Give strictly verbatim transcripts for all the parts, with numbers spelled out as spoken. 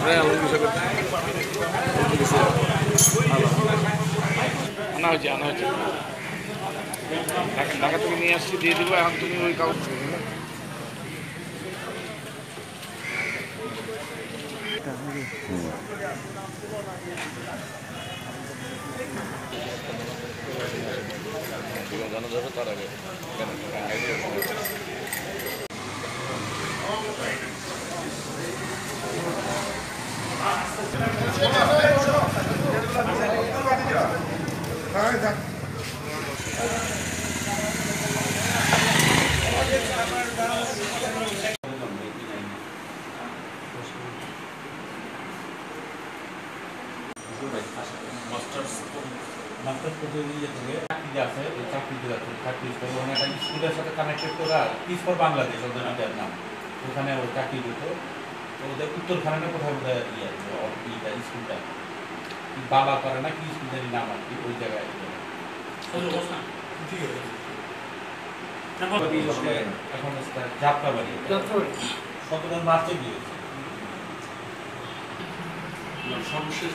আনা হয়েছে আনা হয়েছে ঢাকা থেকে নিয়ে আসছি দিয়ে দেবো এখন তুমি ওই কাগজ জানা যাবে তার আগে মাস্টার্স করতে ইয়ে থেকে চাকরি আছে ওই চাকরিতে যাচ্ছে চাকরি ওখানে একটা স্কুলের সাথে কানেক্টেড করা পিস ফর বাংলাদেশ ওদের নাম ওখানে ও চাকরি করতো তো ওদের উত্তরখানে কোথায় বোধহয় ইয়ে ইয়েটা স্কুলটা বাবা করে না কি স্কুলের নাম আর কি ওই জায়গায় এখন যাত্রাবাড়ি সতেরো মার্চে গিয়েছে সর্বশেষ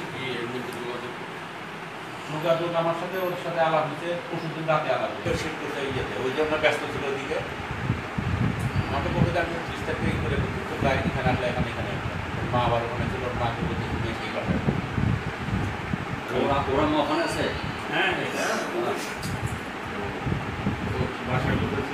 যোগাযোগ আমার সাথে ওর সাথে আলাপ হয়েছে পরশুদিন রাতে আলাপ হয়েছে ইয়েতে ওই জন্য ব্যস্ত ছিল ওদিকে আমাকে বলতে আমি ত্রিশ তারিখে এই করে তো প্রায় এখানে আসলে এখানে এখানে মা আবার ওখানে ছিল মাকে বলতে বেশি কথা ওরা ওরা ওখানে আছে হ্যাঁ ভাষা বলতেছিল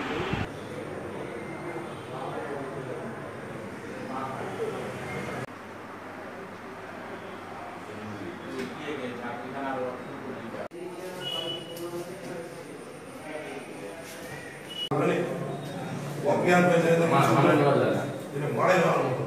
অজ্ঞান হয়ে যায়